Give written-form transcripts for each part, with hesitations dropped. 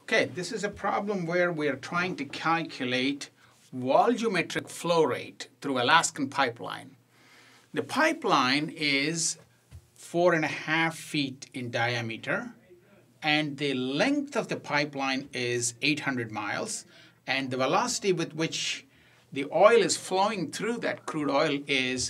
Okay, this is a problem where we are trying to calculate volumetric flow rate through Alaskan pipeline. The pipeline is 4.5 feet in diameter, and the length of the pipeline is 800 miles, and the velocity with which the oil is flowing through that crude oil is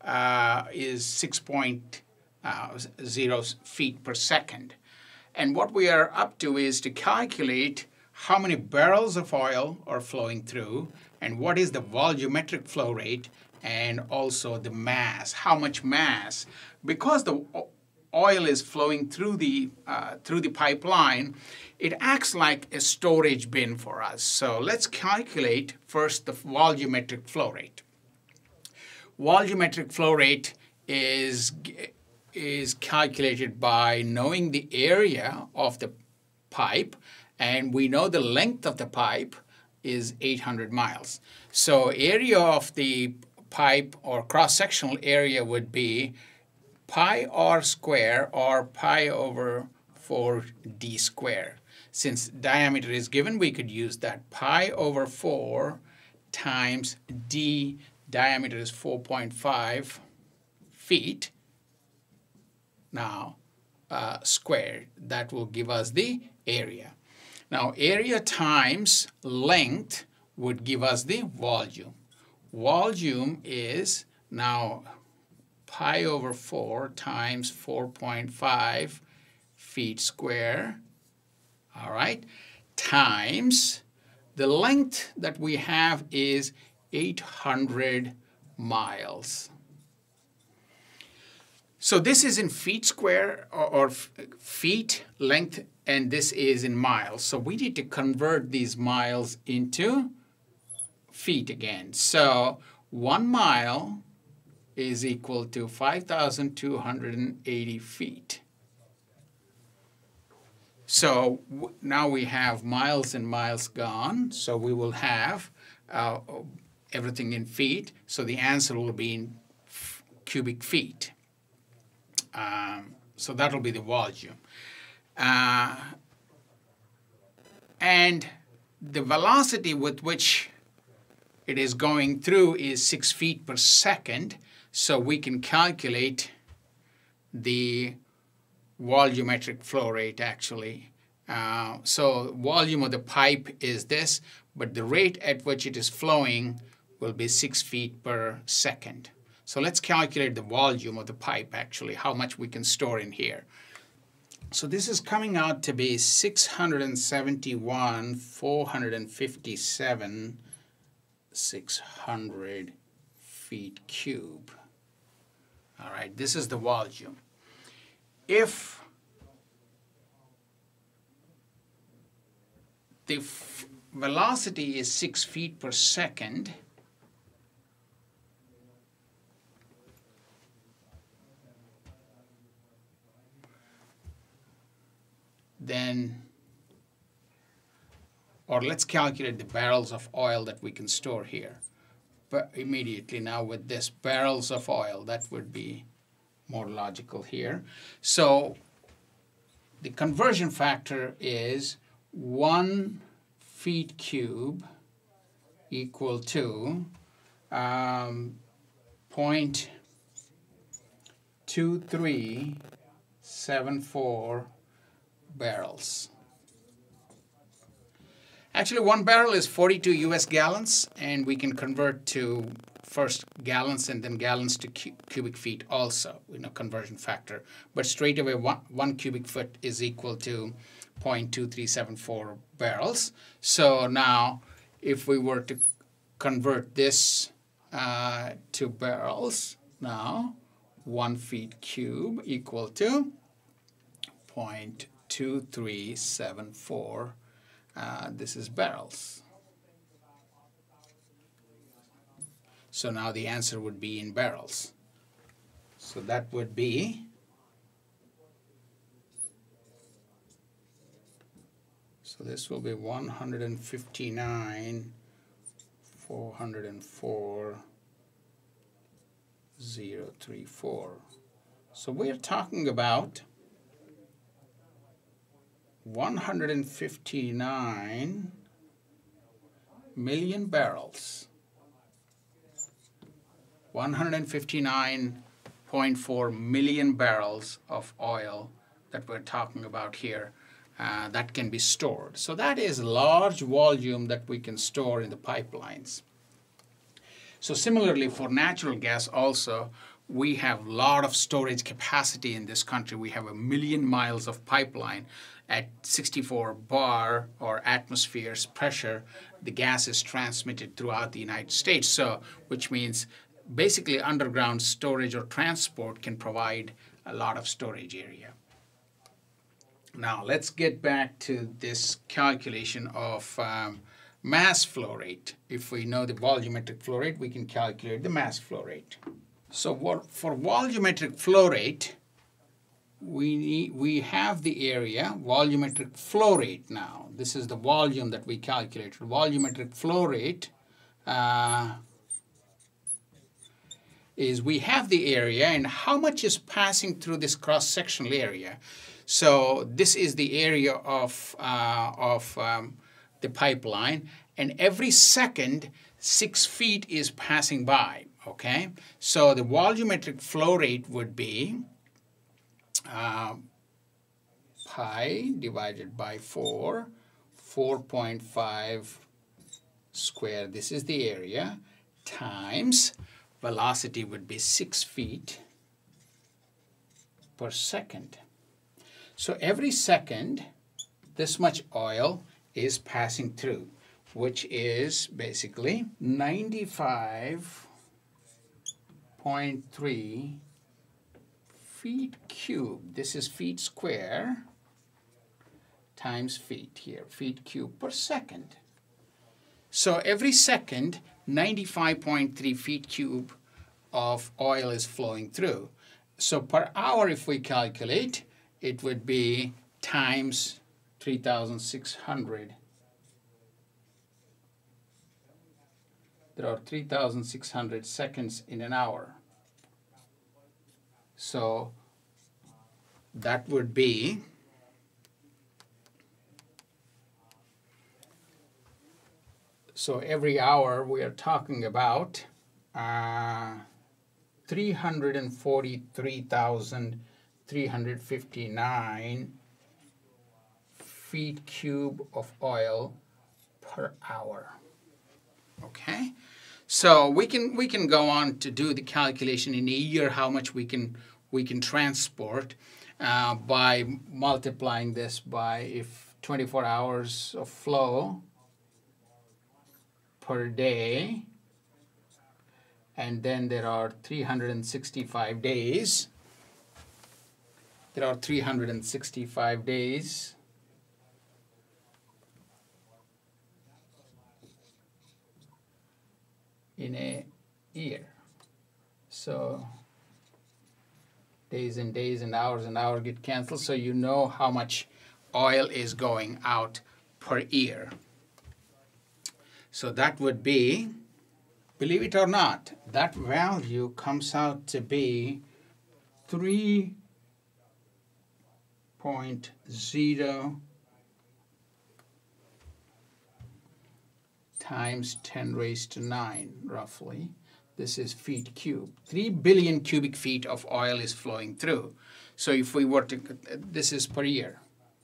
6.0 feet per second. And what we are up to is to calculate how many barrels of oil are flowing through and what is the volumetric flow rate and also the mass, how much mass. Because the oil is flowing through the pipeline, it acts like a storage bin for us. So let's calculate first the volumetric flow rate. Volumetric flow rate is calculated by knowing the area of the pipe, and we know the length of the pipe is 800 miles. So area of the pipe or cross-sectional area would be pi r square or pi over 4d square. Since diameter is given, we could use that. Pi over 4 times d, diameter is 4.5 feet. Now, squared. That will give us the area. Now, area times length would give us the volume. Volume is now pi over 4 times 4.5 feet square, all right, times the length that we have is 800 miles. So this is in feet square or feet length, and this is in miles. So we need to convert these miles into feet again. So 1 mile is equal to 5,280 feet. So now we have miles and miles gone. So we will have everything in feet. So the answer will be in cubic feet. So that'll be the volume. And the velocity with which it is going through is 6 feet per second. So we can calculate the volumetric flow rate actually. So volume of the pipe is this, but the rate at which it is flowing will be 6 feet per second. So let's calculate the volume of the pipe actually, how much we can store in here. So this is coming out to be 671,457 600 feet cube. All right, this is the volume. If the velocity is 6 feet per second, then, or let's calculate the barrels of oil that we can store here. But immediately now with this barrels of oil, that would be more logical here. So the conversion factor is 1 feet cube equal to 0.2374 barrels. Actually, 1 barrel is 42 US gallons, and we can convert to first gallons and then gallons to cubic feet also, conversion factor. But straight away, 1 cubic foot is equal to 0.2374 barrels. So now, if we were to convert this to barrels, now 1 feet cube equal to 0.2374. This is barrels. So now the answer would be in barrels. So that would be, so this will be 159,404,034. So we're talking about 159 million barrels. 159.4 million barrels of oil that we're talking about here that can be stored. So that is large volume that we can store in the pipelines. So similarly for natural gas also, we have a lot of storage capacity in this country. We have 1 million miles of pipeline at 64 bar or atmospheres pressure. The gas is transmitted throughout the United States, so which means basically underground storage or transport can provide a lot of storage area. Now let's get back to this calculation of mass flow rate. If we know the volumetric flow rate, we can calculate the mass flow rate. So for volumetric flow rate, we have the area volumetric flow rate now. This is the volume that we calculated. Volumetric flow rate is we have the area and how much is passing through this cross-sectional area. So this is the area of the pipeline, and every second 6 feet is passing by. Okay, so the volumetric flow rate would be pi divided by 4.5 square. This is the area times velocity would be 6 feet per second. So every second, this much oil is passing through, which is basically 95.3 feet cubed. This is feet square times feet here, feet cubed per second. So every second, 95.3 feet cube of oil is flowing through. So per hour, if we calculate, it would be times 3,600. There are 3,600 seconds in an hour. So that would be so every hour we are talking about 343,359 feet cube of oil per hour. Okay, so we can go on to do the calculation in a year how much we can transport by multiplying this by if 24 hours of flow per day, and then there are 365 days. There are 365 days in a year. So days and days and hours get canceled, so you know how much oil is going out per year. So that would be, believe it or not, that value comes out to be 3.0 times 10 raised to 9, roughly. This is feet cubed. 3 billion cubic feet of oil is flowing through. So if we were to, this is per year.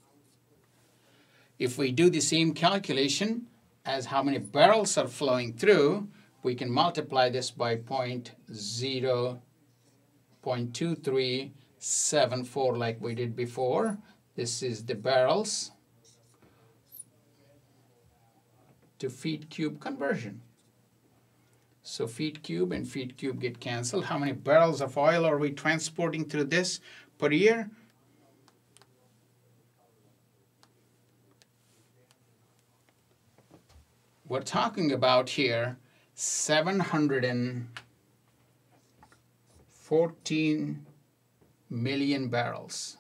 If we do the same calculation as how many barrels are flowing through, we can multiply this by 0.2374 like we did before. This is the barrels to feet cube conversion. So feet cube and feet cube get canceled. How many barrels of oil are we transporting through this per year? We're talking about here 714 million barrels.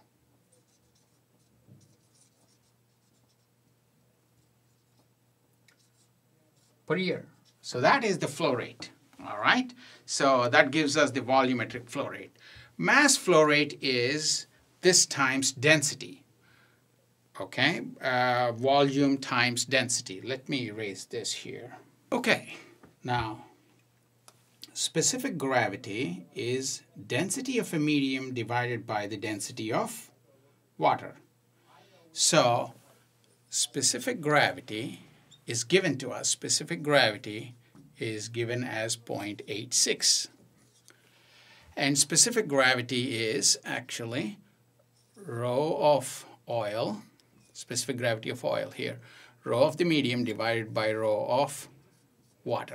Per year. So that is the flow rate. All right. So that gives us the volumetric flow rate. Mass flow rate is this times density. Okay, volume times density. Let me erase this here. Okay, now specific gravity is density of a medium divided by the density of water. So specific gravity is given to us. Specific gravity is given as 0.86. And specific gravity is actually rho of oil, specific gravity of oil here, rho of the medium divided by rho of water.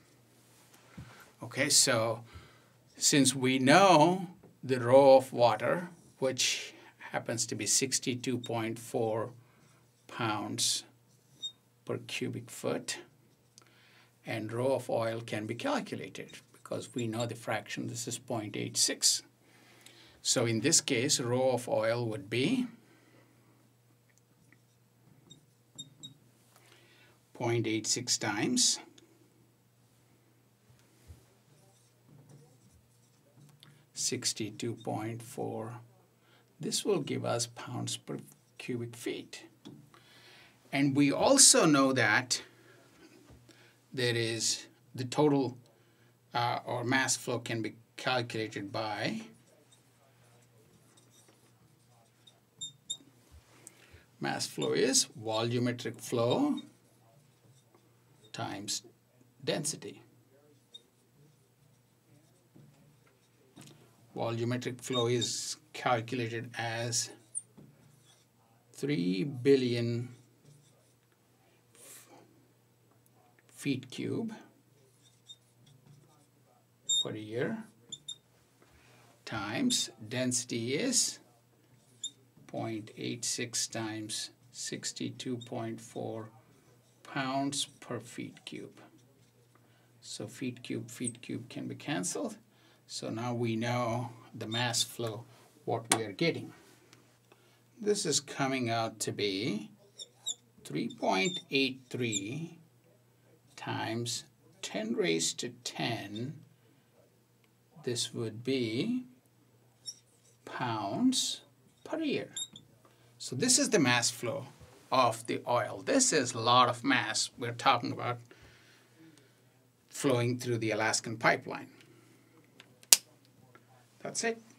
Okay, so since we know the rho of water, which happens to be 62.4 pounds per cubic foot, and rho of oil can be calculated because we know the fraction. This is 0.86. So in this case, rho of oil would be 0.86 times 62.4. This will give us pounds per cubic feet. And we also know that there is the total or mass flow can be calculated by mass flow is volumetric flow times density. Volumetric flow is calculated as 3 billion feet cube per year times density is 0.86 times 62.4 pounds per feet cube. So feet cube can be cancelled. So now we know the mass flow, what we are getting. This is coming out to be 3.83 times 10 raised to 10. This would be pounds per year. So this is the mass flow of the oil. This is a lot of mass we're talking about flowing through the Alaskan pipeline. That's it.